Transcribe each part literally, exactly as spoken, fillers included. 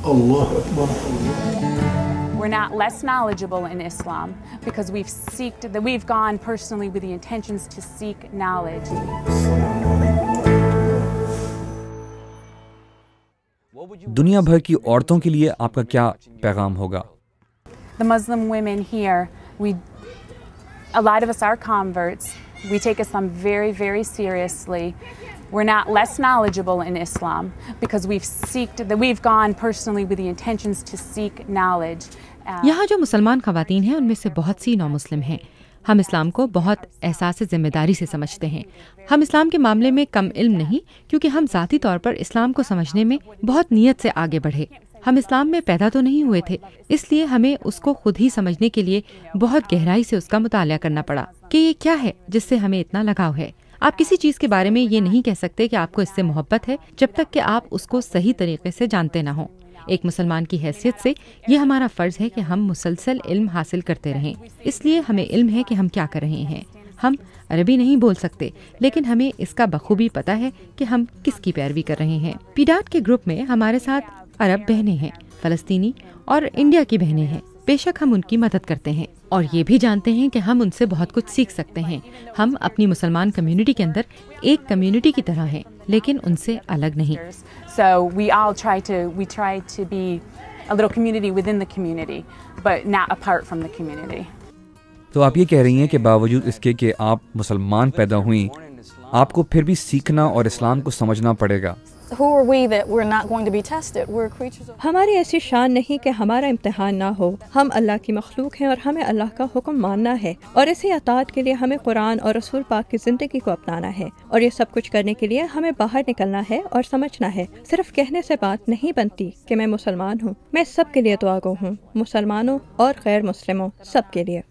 Allah Akbar. We're not less knowledgeable in Islam because we've seeked that we've gone personally with the intentions to seek knowledge. दुनिया भर की औरतों के लिए आपका क्या पैगाम होगा? The Muslim women here, we, a lot of us are converts. We take Islam very, very seriously. We're not less knowledgeable in Islam because we've seeked that we've gone personally with the intentions to seek knowledge. यहाँ जो मुसलमान ख़वातीन हैं उनमें से बहुत सी नौ मुस्लिम हैं। हम इस्लाम को बहुत एहसास ज़िम्मेदारी से समझते हैं। हम इस्लाम के मामले में कम इल्म नहीं, क्योंकि हम ज़ाती तौर पर इस्लाम को समझने में बहुत नीयत से आगे बढ़े। हम इस्लाम में पैदा तो नहीं हुए थे, इसलिए हमें उसको खुद ही समझने के लिए बहुत गहराई से उसका मुताला करना पड़ा कि ये क्या है जिससे हमें इतना लगाव है। आप किसी चीज़ के बारे में ये नहीं कह सकते कि आपको इससे मोहब्बत है जब तक कि आप उसको सही तरीके से जानते ना हों। एक मुसलमान की हैसियत से ये हमारा फ़र्ज़ है कि हम मुसलसल इल्म हासिल करते रहें। इसलिए हमें इल्म है कि हम क्या कर रहे हैं। हम अरबी नहीं बोल सकते, लेकिन हमें इसका बखूबी पता है कि हम किसकी पैरवी कर रहे हैं। पीडाट के ग्रुप में हमारे साथ अरब बहनें हैं, फ़लस्तीनी और इंडिया की बहनें हैं। बेशक हम उनकी मदद करते हैं और ये भी जानते हैं कि हम उनसे बहुत कुछ सीख सकते हैं। हम अपनी मुसलमान कम्युनिटी के अंदर एक कम्युनिटी की तरह हैं, लेकिन उनसे अलग नहीं। So we all try to we try to be a little community within the community, but not apart from the community. तो आप ये कह रही हैं कि बावजूद इसके कि आप मुसलमान पैदा हुई, आपको फिर भी सीखना और इस्लाम को समझना पड़ेगा। Who are we that we're not going to be tested? We're creatures of... हमारी ऐसी शान नहीं कि हमारा इम्तिहान ना हो। हम अल्लाह की मखलूक हैं और हमें अल्लाह का हुक्म मानना है, और इसी अताअत के लिए हमें कुरान और रसूल पाक की ज़िंदगी को अपनाना है। और ये सब कुछ करने के लिए हमें बाहर निकलना है और समझना है। सिर्फ कहने से बात नहीं बनती कि मैं मुसलमान हूँ। मैं सब के लिए दुआ गो हूँ, मुसलमानों और गैर मुस्लिमों सब के लिए।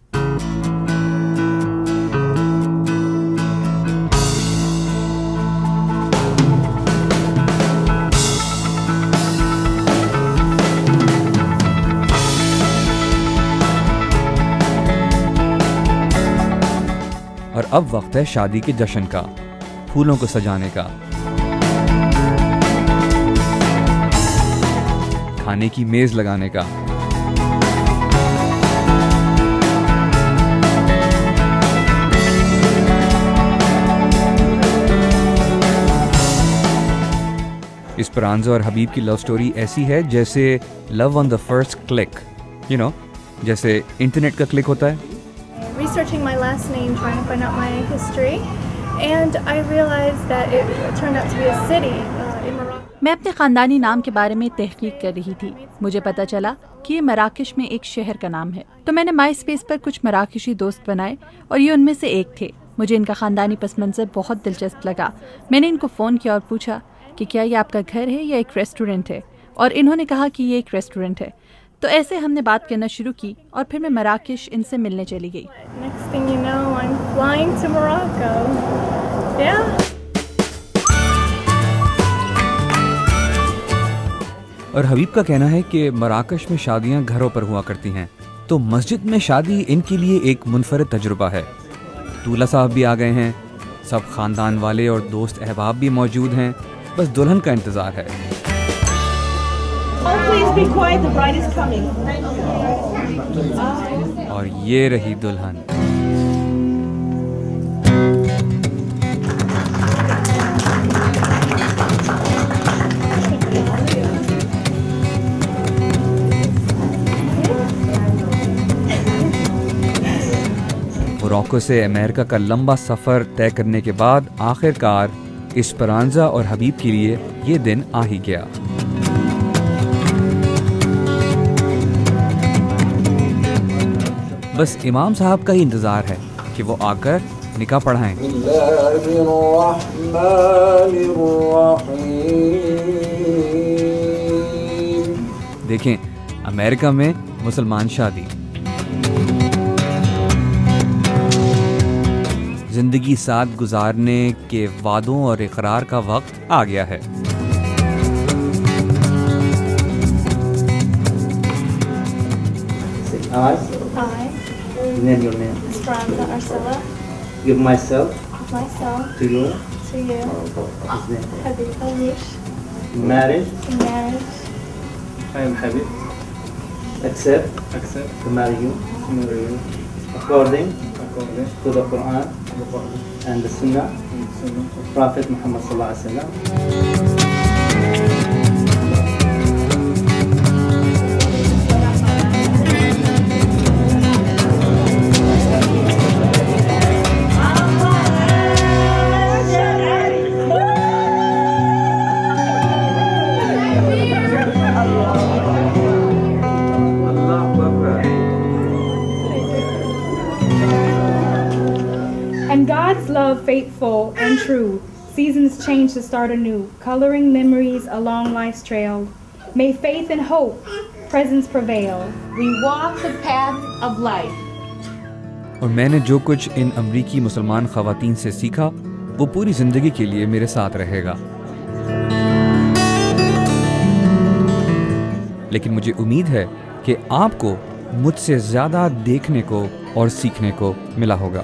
और अब वक्त है शादी के जश्न का, फूलों को सजाने का, खाने की मेज लगाने का। इस्परांजा और हबीब की लव स्टोरी ऐसी है जैसे love on the first click, you know, जैसे इंटरनेट का क्लिक होता है। Researching my last name, trying to find out my history, and I realized that it turned out to be a city uh, in Morocco. मैं अपने ख़ानदानी नाम के बारे में तहकीक कर रही थी। मुझे पता चला कि ये मराकश में एक शहर का नाम है, तो मैंने माई स्पेस पर कुछ मराकशी दोस्त बनाए और ये उनमें से एक थे। मुझे इनका ख़ानदानी पस मंज़र बहुत दिलचस्प लगा। मैंने इनको फ़ोन किया और पूछा कि क्या ये आपका घर है या एक रेस्टोरेंट है, और इन्होंने कहा कि ये एक रेस्टोरेंट है। तो ऐसे हमने बात करना शुरू की और फिर मैं मराकश इनसे मिलने चली गई। Next thing you know, I'm flying to Morocco. Yeah. और हबीब का कहना है कि मराकश में शादियां घरों पर हुआ करती हैं, तो मस्जिद में शादी इनके लिए एक मुनफरिद तजुर्बा है। दूल्हा साहब भी आ गए हैं, सब खानदान वाले और दोस्त अहबाब भी मौजूद हैं, बस दुल्हन का इंतज़ार है। Oh, please be quiet, the bride is coming. और ये रही दुल्हन। मोरक्को से अमेरिका का लंबा सफ़र तय करने के बाद आखिरकार इस्परांजा और हबीब के लिए ये दिन आ ही गया। बस इमाम साहब का ही इंतज़ार है कि वो आकर निकाह पढ़ाएं। देखें, अमेरिका में मुसलमान शादी। जिंदगी साथ गुजारने के वादों और इकरार का वक्त आ गया है। Hi. And then your name. Esperanza Arcilla. Give myself. Myself. To you. To you. His name. Habib Alish. Marriage. Marriage. I am Habib. Accept. Accept. To marry you. Marry you. According. According. To the Quran. The Quran. And the Sunnah. And the Sunnah. Of Prophet Muhammad sallallahu alaihi wasallam. And God's love faithful and true, seasons change to start anew, coloring memories along life's trail. May faith and hope, presence prevail. We walk the path of life. اور میں نے جو کچھ ان امریکی مسلمان خواتین سے سیکھا وہ پوری زندگی کے لیے میرے ساتھ رہے گا. لیکن مجھے امید ہے کہ آپ کو مجھ سے زیادہ دیکھنے کو اور سیکھنے کو ملا ہوگا.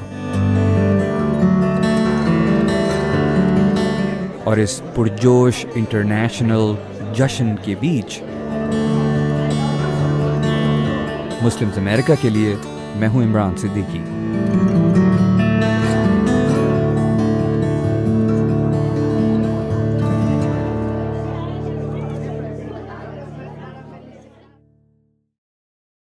اور اس پرجوش انٹرنیشنل جشن کے بیچ مسلمز امریکہ کے لیے میں ہوں عمران صدیقی.